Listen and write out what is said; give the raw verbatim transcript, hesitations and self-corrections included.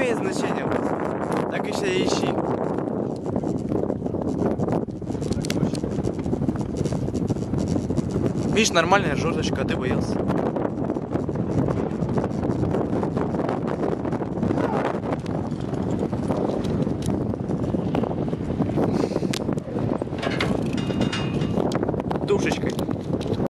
имеет значения. Так еще и ищи. Видишь, нормальная жердочка, а ты боялся.